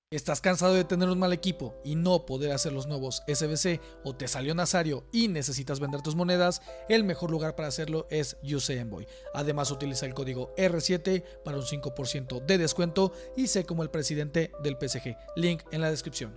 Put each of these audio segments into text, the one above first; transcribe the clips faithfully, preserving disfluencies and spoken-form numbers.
¿Estás cansado de tener un mal equipo y no poder hacer los nuevos S B C o te salió Nazario y necesitas vender tus monedas? El mejor lugar para hacerlo es USAenvoy. Además utiliza el código R siete para un cinco por ciento de descuento y sé como el presidente del P S G. Link en la descripción.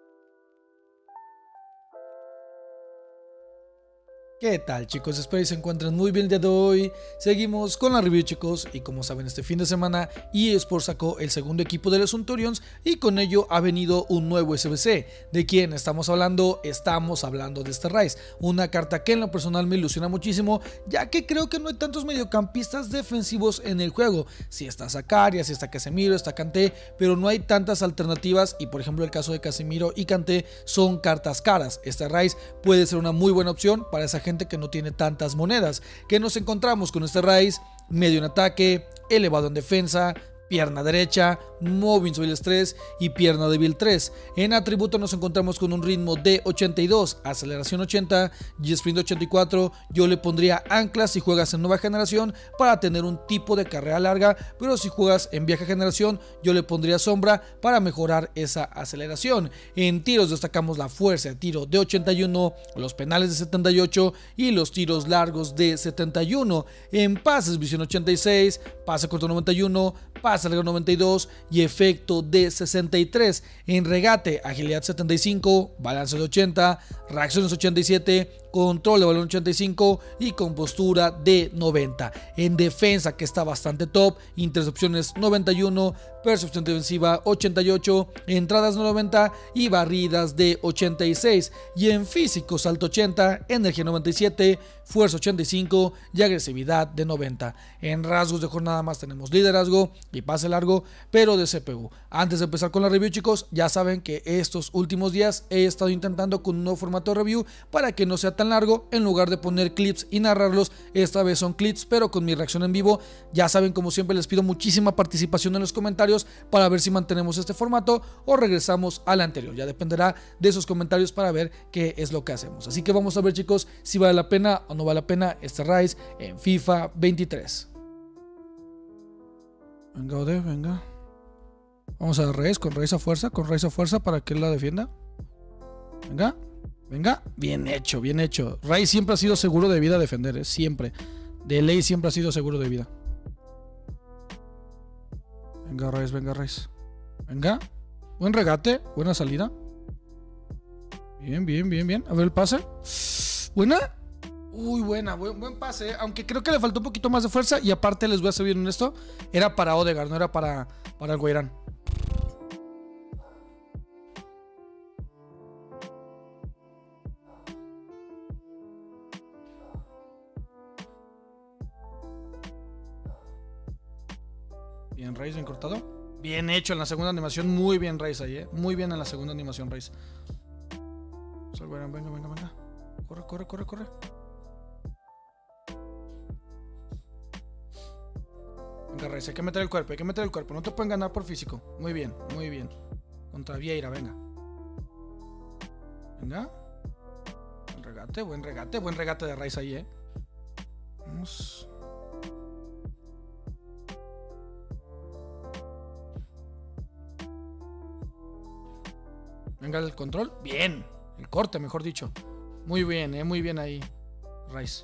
¿Qué tal, chicos? Espero que se encuentren muy bien el día de hoy. Seguimos con la review, chicos, y como saben, este fin de semana eSports sacó el segundo equipo de los Centurions y con ello ha venido un nuevo S B C. ¿De quién estamos hablando? Estamos hablando de este Ryze, una carta que en lo personal me ilusiona muchísimo, ya que creo que no hay tantos mediocampistas defensivos en el juego. Si está Zakaria, si está Casemiro, está Kanté, pero no hay tantas alternativas y por ejemplo el caso de Casemiro y Kanté son cartas caras. Este Ryze puede ser una muy buena opción para esa gente que no tiene tantas monedas. Que nos encontramos con este Ryze: medio en ataque, elevado en defensa, pierna derecha, Mob Invincible tres y pierna débil tres. En atributo nos encontramos con un ritmo de ochenta y dos, aceleración ochenta y sprint ochenta y cuatro. Yo le pondría anclas si juegas en nueva generación para tener un tipo de carrera larga, pero si juegas en vieja generación yo le pondría sombra para mejorar esa aceleración. En tiros destacamos la fuerza de tiro de ochenta y uno, los penales de setenta y ocho y los tiros largos de setenta y uno. En pases visión ochenta y seis, pase corto noventa y uno, pase largo noventa y dos y efecto de sesenta y tres. En regate, agilidad setenta y cinco, balance de ochenta, reacciones ochenta y siete, control de balón ochenta y cinco y compostura de noventa. En defensa, que está bastante top, intercepciones noventa y uno, percepción defensiva ochenta y ocho, entradas noventa y barridas de ochenta y seis. Y en físico, salto ochenta, energía noventa y siete, fuerza ochenta y cinco y agresividad de noventa. En rasgos de jornada más tenemos liderazgo y pase largo, pero de C P U. Antes de empezar con la review, chicos, ya saben que estos últimos días he estado intentando con un nuevo formato de review para que no sea tan largo. En lugar de poner clips y narrarlos, esta vez son clips pero con mi reacción en vivo. Ya saben, como siempre, les pido muchísima participación en los comentarios para ver si mantenemos este formato o regresamos al anterior. Ya dependerá de esos comentarios para ver qué es lo que hacemos. Así que vamos a ver, chicos, si vale la pena o no vale la pena este Ryze en FIFA veintitrés. Venga, Ode, venga. Vamos a Ryze, con Ryze a fuerza, con Ryze a fuerza para que él la defienda. Venga, venga. Bien hecho, bien hecho. Ryze siempre ha sido seguro de vida defender, ¿eh? Siempre. De ley siempre ha sido seguro de vida. Venga, Ryze, venga, Ryze. Venga. Buen regate, buena salida. Bien, bien, bien, bien. A ver el pase. Buena. Uy, buena, buen, buen pase, ¿eh? Aunque creo que le faltó un poquito más de fuerza. Y aparte les voy a ser bien honesto, era para Odegaard, no era para, para el Guairán. Bien, Ryze, bien cortado. Bien hecho en la segunda animación. Muy bien, Ryze ahí, ¿eh? Muy bien en la segunda animación, Ryze. Venga, venga, venga. Corre, corre, corre, corre. Venga, Ryze, hay que meter el cuerpo, hay que meter el cuerpo. No te pueden ganar por físico. Muy bien, muy bien. Contra Vieira, venga. Venga. Buen regate, buen regate, buen regate de Ryze ahí, ¿eh? Vamos. Venga el control. Bien. El corte, mejor dicho. Muy bien, eh. Muy bien ahí, Ryze.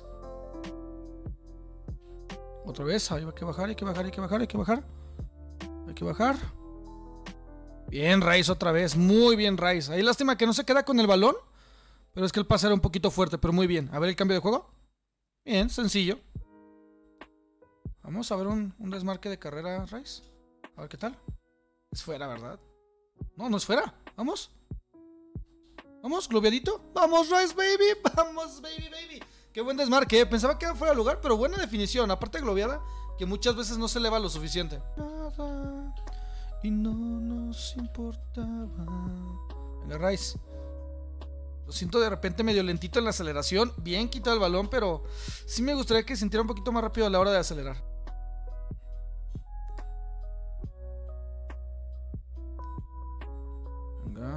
Otra vez. Hay que bajar, hay que bajar, hay que bajar, hay que bajar. Hay que bajar. Bien, Ryze otra vez. Muy bien, Ryze. Ahí lástima que no se queda con el balón. Pero es que el pase era un poquito fuerte, pero muy bien. A ver el cambio de juego. Bien, sencillo. Vamos a ver un, un desmarque de carrera, Ryze. A ver qué tal. Es fuera, ¿verdad? No, no es fuera. Vamos. Vamos, globeadito. Vamos, Ryze, baby. Vamos, baby, baby. Qué buen desmarque, ¿eh? Pensaba que era fuera de lugar, pero buena definición. Aparte de globeada, que muchas veces no se eleva lo suficiente. Nada, y no nos importaba. Venga, Ryze. Lo siento de repente medio lentito en la aceleración. Bien quitado el balón, pero sí me gustaría que sintiera un poquito más rápido a la hora de acelerar. Venga.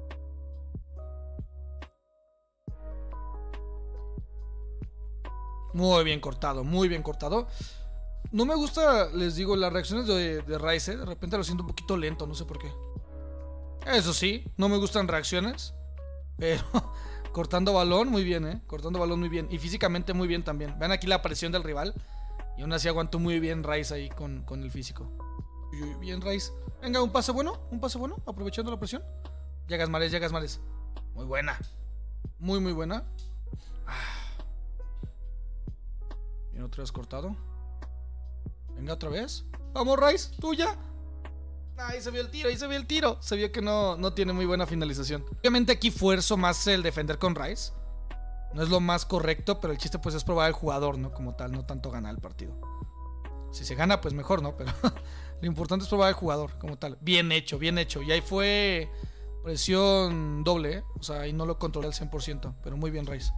Muy bien cortado, muy bien cortado. No me gusta, les digo, las reacciones de, de Ryze, ¿eh? De repente lo siento un poquito lento, no sé por qué. Eso sí, no me gustan reacciones. Pero cortando balón, muy bien, ¿eh? Cortando balón muy bien. Y físicamente muy bien también. Vean aquí la presión del rival. Y aún así aguantó muy bien Rice ahí con, con el físico. Bien Rice. Venga, un pase bueno, un pase bueno, aprovechando la presión. Llegas Mares, llegas Mares. Muy buena. Muy, muy buena. Ah. Bien, otra vez cortado. Venga, otra vez. Vamos, Rice, tuya. Ahí se vio el tiro, ahí se vio el tiro. Se vio que no, no tiene muy buena finalización. Obviamente aquí fuerzo más el defender con Rice. No es lo más correcto, pero el chiste pues es probar el jugador, ¿no? Como tal, no tanto ganar el partido. Si se gana, pues mejor, ¿no? Pero lo importante es probar el jugador, como tal. Bien hecho, bien hecho. Y ahí fue presión doble, ¿eh? O sea, ahí no lo controlé al cien por ciento. Pero muy bien, Rice.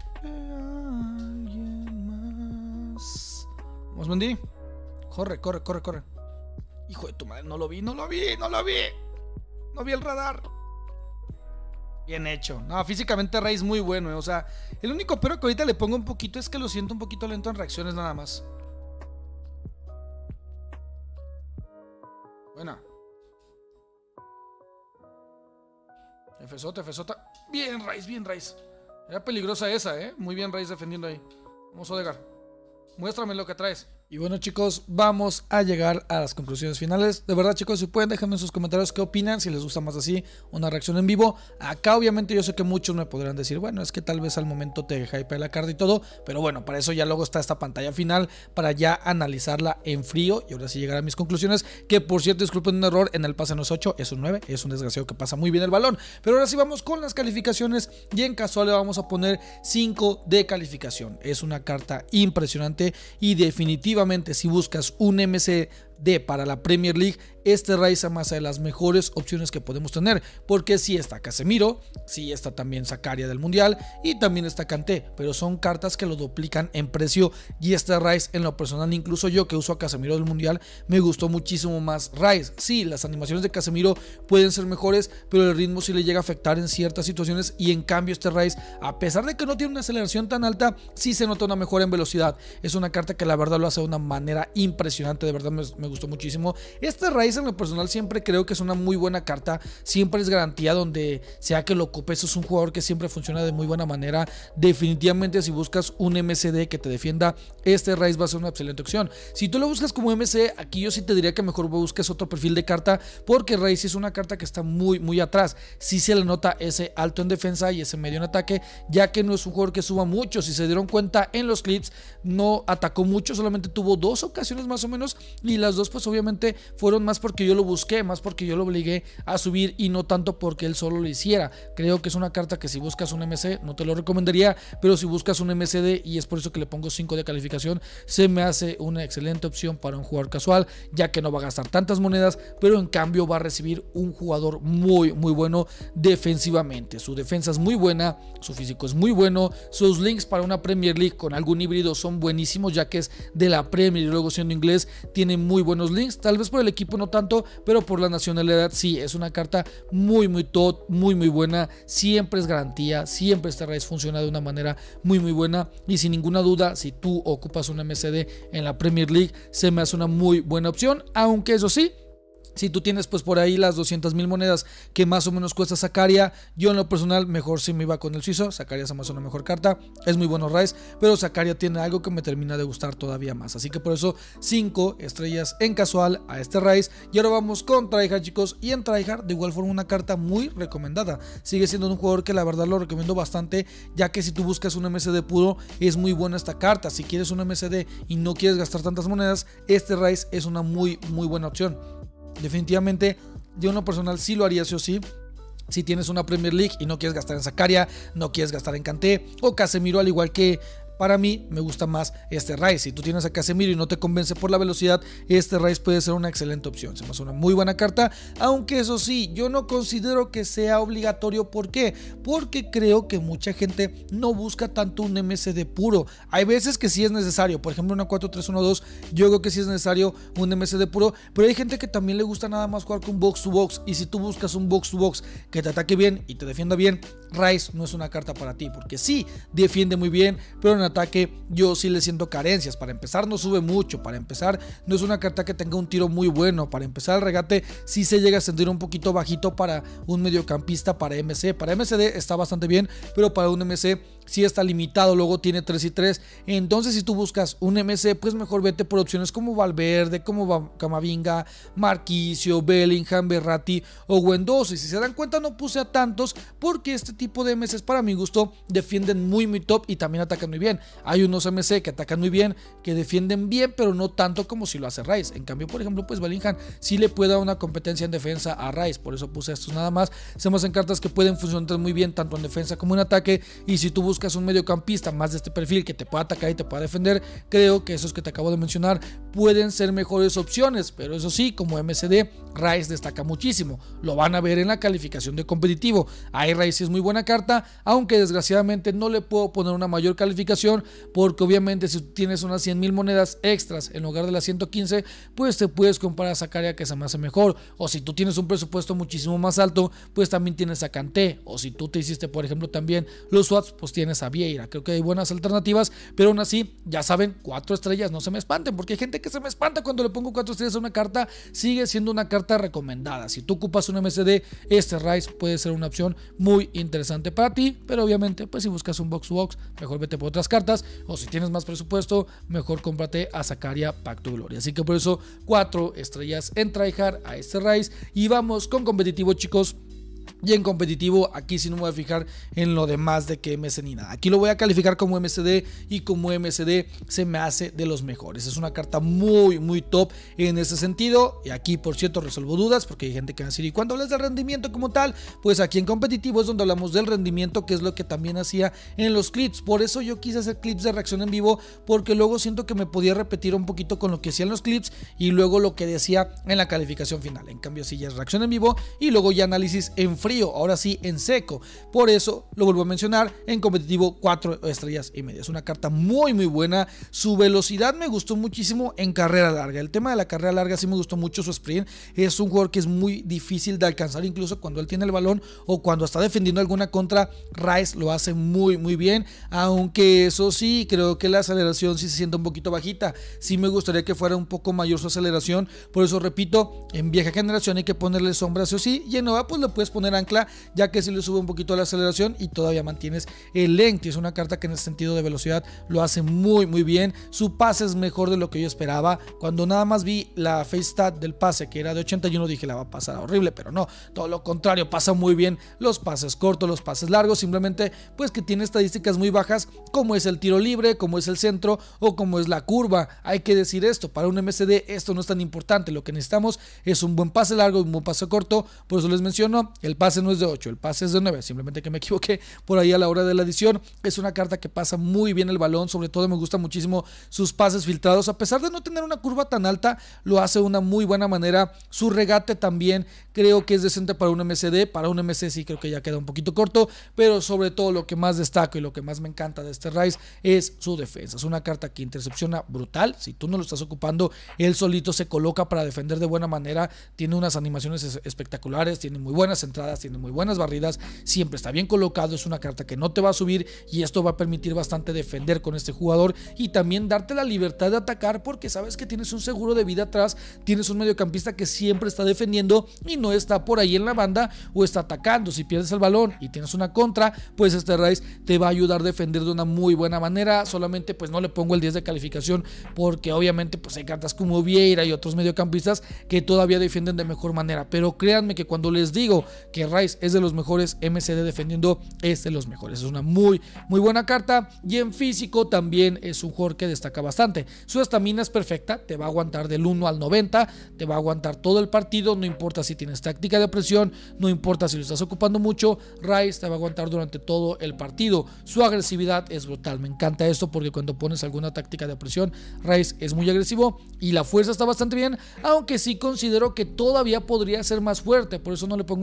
¿Alguien más? Vamos, Mendy. Corre, corre, corre, corre. Hijo de tu madre, no lo vi, no lo vi, no lo vi. No vi el radar. Bien hecho. No, físicamente Rice muy bueno, ¿eh? O sea, el único pero que ahorita le pongo un poquito es que lo siento un poquito lento en reacciones nada más. Buena. Fsota, Fsota. Bien, Rice, bien, Rice. Era peligrosa esa, ¿eh? Muy bien, Rice defendiendo ahí. Vamos, Odegaard. Muéstrame lo que traes. Y bueno, chicos, vamos a llegar a las conclusiones finales. De verdad, chicos, si pueden, déjenme en sus comentarios qué opinan, si les gusta más así, una reacción en vivo. Acá obviamente yo sé que muchos me podrán decir, bueno, es que tal vez al momento te hypea la carta y todo, pero bueno, para eso ya luego está esta pantalla final, para ya analizarla en frío y ahora sí llegar a mis conclusiones, que por cierto, disculpen un error, en el pase no es ocho, es un nueve, es un desgraciado que pasa muy bien el balón. Pero ahora sí vamos con las calificaciones y en casual le vamos a poner cinco de calificación. Es una carta impresionante y definitivamente si buscas un M C D para la Premier League, este Rice es más de las mejores opciones que podemos tener, porque sí está Casemiro, sí está también Zakaria del Mundial y también está Kanté, pero son cartas que lo duplican en precio y este Rice en lo personal, incluso yo que uso a Casemiro del Mundial, me gustó muchísimo más Rice. Sí, las animaciones de Casemiro pueden ser mejores, pero el ritmo sí le llega a afectar en ciertas situaciones y en cambio este Rice, a pesar de que no tiene una aceleración tan alta, sí se nota una mejora en velocidad. Es una carta que la verdad lo hace de una manera impresionante, de verdad me, me gustó muchísimo. Este Rice en lo personal siempre creo que es una muy buena carta, siempre es garantía donde sea que lo ocupes, es un jugador que siempre funciona de muy buena manera. Definitivamente si buscas un M C D que te defienda, este Rice va a ser una excelente opción. Si tú lo buscas como M C D, aquí yo sí te diría que mejor busques otro perfil de carta, porque Rice es una carta que está muy muy atrás, sí se le nota ese alto en defensa y ese medio en ataque, ya que no es un jugador que suba mucho. Si se dieron cuenta en los clips, no atacó mucho, solamente tuvo dos ocasiones más o menos, y las dos pues obviamente fueron más porque yo lo busqué, más porque yo lo obligué a subir y no tanto porque él solo lo hiciera. Creo que es una carta que si buscas un M C no te lo recomendaría, pero si buscas un M C D, y es por eso que le pongo cinco de calificación, se me hace una excelente opción para un jugador casual, ya que no va a gastar tantas monedas, pero en cambio va a recibir un jugador muy muy bueno defensivamente. Su defensa es muy buena, su físico es muy bueno, sus links para una Premier League con algún híbrido son buenísimos, ya que es de la Premier y luego siendo inglés tiene muy buenos links, tal vez por el equipo no tanto, pero por la nacionalidad sí. Es una carta muy muy top, muy muy buena, siempre es garantía, siempre este Rice funciona de una manera muy muy buena y sin ninguna duda si tú ocupas un M C D en la Premier League se me hace una muy buena opción, aunque eso sí, si tú tienes pues por ahí las doscientas mil monedas que más o menos cuesta Zakaria, yo en lo personal mejor si me iba con el suizo. Zakaria se me hace una mejor carta, es muy bueno Rice, pero Zakaria tiene algo que me termina de gustar todavía más, así que por eso cinco estrellas en casual a este Rice. Y ahora vamos con Tryhard, chicos, y en Tryhard de igual forma una carta muy recomendada, sigue siendo un jugador que la verdad lo recomiendo bastante, ya que si tú buscas un M C D puro es muy buena esta carta. Si quieres un M C D y no quieres gastar tantas monedas, este Rice es una muy muy buena opción. Definitivamente yo en lo personal sí lo haría sí o sí. Si tienes una Premier League y no quieres gastar en Zakaria, no quieres gastar en Kanté o Casemiro, al igual que para mí me gusta más este Rice. Si tú tienes a Casemiro y no te convence por la velocidad, este Rice puede ser una excelente opción. Se me hace una muy buena carta, aunque eso sí, yo no considero que sea obligatorio. ¿Por qué? Porque creo que mucha gente no busca tanto un M C D puro. Hay veces que sí es necesario, por ejemplo una cuatro tres uno dos, yo creo que sí es necesario un M C D puro, pero hay gente que también le gusta nada más jugar con box to box, y si tú buscas un box to box que te ataque bien y te defienda bien, Rice no es una carta para ti, porque sí, defiende muy bien, pero en ataque yo sí le siento carencias. Para empezar no sube mucho, para empezar no es una carta que tenga un tiro muy bueno, para empezar el regate sí se llega a sentir un poquito bajito para un mediocampista, para M C, para M C D está bastante bien, pero para un M C sí está limitado, luego tiene tres y tres, entonces si tú buscas un M C, pues mejor vete por opciones como Valverde, como Camavinga, Marquisio, Bellingham, Berratti o Guendouzi. Si se dan cuenta no puse a tantos porque este tipo de M Cs para mi gusto defienden muy muy top y también atacan muy bien. Hay unos M C que atacan muy bien, que defienden bien, pero no tanto como si lo hace Rice. En cambio, por ejemplo, pues Bellingham sí le puede dar una competencia en defensa a Rice, por eso puse estos nada más. Se me hacen cartas que pueden funcionar muy bien tanto en defensa como en ataque, y si tú buscas un mediocampista más de este perfil que te pueda atacar y te pueda defender, creo que esos que te acabo de mencionar pueden ser mejores opciones, pero eso sí, como M C D, Rice destaca muchísimo. Lo van a ver en la calificación de competitivo. Ahí Rice es muy buena carta, aunque desgraciadamente no le puedo poner una mayor calificación, porque obviamente si tienes unas cien mil monedas extras en lugar de las ciento quince, pues te puedes comprar a Zakaria, que se me hace mejor. O si tú tienes un presupuesto muchísimo más alto, pues también tienes a Kanté. O si tú te hiciste, por ejemplo, también los swaps, pues tienes a Vieira. Creo que hay buenas alternativas, pero aún así, ya saben, cuatro estrellas, no se me espanten, porque hay gente que se me espanta cuando le pongo cuatro estrellas a una carta. Sigue siendo una carta recomendada. Si tú ocupas un M C D, este Rice puede ser una opción muy interesante para ti, pero obviamente, pues si buscas un box to box, mejor vete por otras cartas, o si tienes más presupuesto, mejor cómprate a Zakaria Pacto Gloria. Así que por eso, cuatro estrellas en tryhard a este Rice. Y vamos con competitivo, chicos. Y en competitivo, aquí sí no me voy a fijar en lo demás de que M C ni nada. Aquí lo voy a calificar como M C D, y como M C D se me hace de los mejores. Es una carta muy, muy top en ese sentido. Y aquí, por cierto, resuelvo dudas, porque hay gente que va a decir, ¿y cuando hablas del rendimiento como tal? Pues aquí en competitivo es donde hablamos del rendimiento, que es lo que también hacía en los clips. Por eso yo quise hacer clips de reacción en vivo, porque luego siento que me podía repetir un poquito con lo que hacía en los clips y luego lo que decía en la calificación final. En cambio, si ya es reacción en vivo y luego ya análisis en frío, ahora sí en seco. Por eso lo vuelvo a mencionar, en competitivo cuatro estrellas y media. Es una carta muy muy buena. Su velocidad me gustó muchísimo en carrera larga. El tema de la carrera larga sí me gustó mucho. Su sprint es un jugador que es muy difícil de alcanzar, incluso cuando él tiene el balón o cuando está defendiendo alguna contra. Rice lo hace muy muy bien, aunque eso sí, creo que la aceleración sí se siente un poquito bajita. Sí me gustaría que fuera un poco mayor su aceleración. Por eso repito, en vieja generación hay que ponerle sombras o sí, y en nueva pues le puedes poner ancla, ya que si le sube un poquito la aceleración y todavía mantienes el length. Es una carta que en ese sentido de velocidad lo hace muy muy bien. Su pase es mejor de lo que yo esperaba. Cuando nada más vi la face stat del pase, que era de ochenta y uno, dije la va a pasar horrible, pero no, todo lo contrario, pasa muy bien los pases cortos, los pases largos, simplemente pues que tiene estadísticas muy bajas, como es el tiro libre, como es el centro o como es la curva. Hay que decir esto, para un M C D esto no es tan importante. Lo que necesitamos es un buen pase largo y un buen pase corto. Por eso les menciono, el pase no es de ocho, el pase es de nueve, simplemente que me equivoqué por ahí a la hora de la edición. Es una carta que pasa muy bien el balón, sobre todo me gusta muchísimo sus pases filtrados, a pesar de no tener una curva tan alta, lo hace de una muy buena manera. Su regate también creo que es decente para un M C D, para un M C sí creo que ya queda un poquito corto, pero sobre todo lo que más destaco y lo que más me encanta de este Rice es su defensa. Es una carta que intercepciona brutal. Si tú no lo estás ocupando, él solito se coloca para defender de buena manera. Tiene unas animaciones espectaculares, tiene muy buenas entradas, tiene muy buenas barridas, siempre está bien colocado. Es una carta que no te va a subir, y esto va a permitir bastante defender con este jugador y también darte la libertad de atacar, porque sabes que tienes un seguro de vida atrás, tienes un mediocampista que siempre está defendiendo y no está por ahí en la banda o está atacando. Si pierdes el balón y tienes una contra, pues este Rice te va a ayudar a defender de una muy buena manera. Solamente pues no le pongo el diez de calificación, porque obviamente pues hay cartas como Vieira y otros mediocampistas que todavía defienden de mejor manera, pero créanme que cuando les digo que Rice es de los mejores, M C D defendiendo es de los mejores. Es una muy muy buena carta, y en físico también es un jugador que destaca bastante. Su estamina es perfecta, te va a aguantar del uno al noventa, te va a aguantar todo el partido, no importa si tienes táctica de presión, no importa si lo estás ocupando mucho, Rice te va a aguantar durante todo el partido. Su agresividad es brutal, me encanta esto, porque cuando pones alguna táctica de presión, Rice es muy agresivo, y la fuerza está bastante bien, aunque sí considero que todavía podría ser más fuerte. Por eso no le pongo una calificación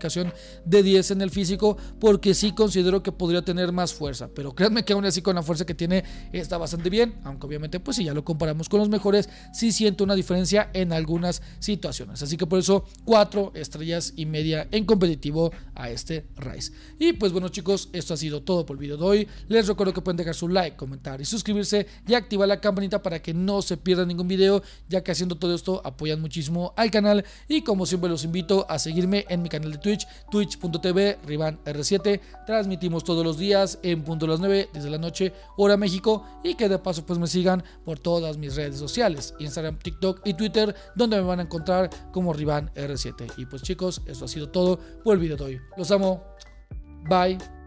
calificación de diez en el físico, porque sí considero que podría tener más fuerza, pero créanme que aún así con la fuerza que tiene está bastante bien, aunque obviamente pues si ya lo comparamos con los mejores, sí siento una diferencia en algunas situaciones, así que por eso cuatro estrellas y media en competitivo a este Ryze. Y pues bueno chicos, esto ha sido todo por el video de hoy. Les recuerdo que pueden dejar su like, comentar y suscribirse y activar la campanita para que no se pierdan ningún video, ya que haciendo todo esto apoyan muchísimo al canal. Y como siempre los invito a seguirme en mi canal de Twitch, twitch punto tv Rivan R siete. Transmitimos todos los días en punto de las nueve desde la noche hora México, y que de paso pues me sigan por todas mis redes sociales, Instagram, TikTok y Twitter, donde me van a encontrar como Rivan R siete. Y pues chicos, esto ha sido todo por el video de hoy. Los amo. Bye.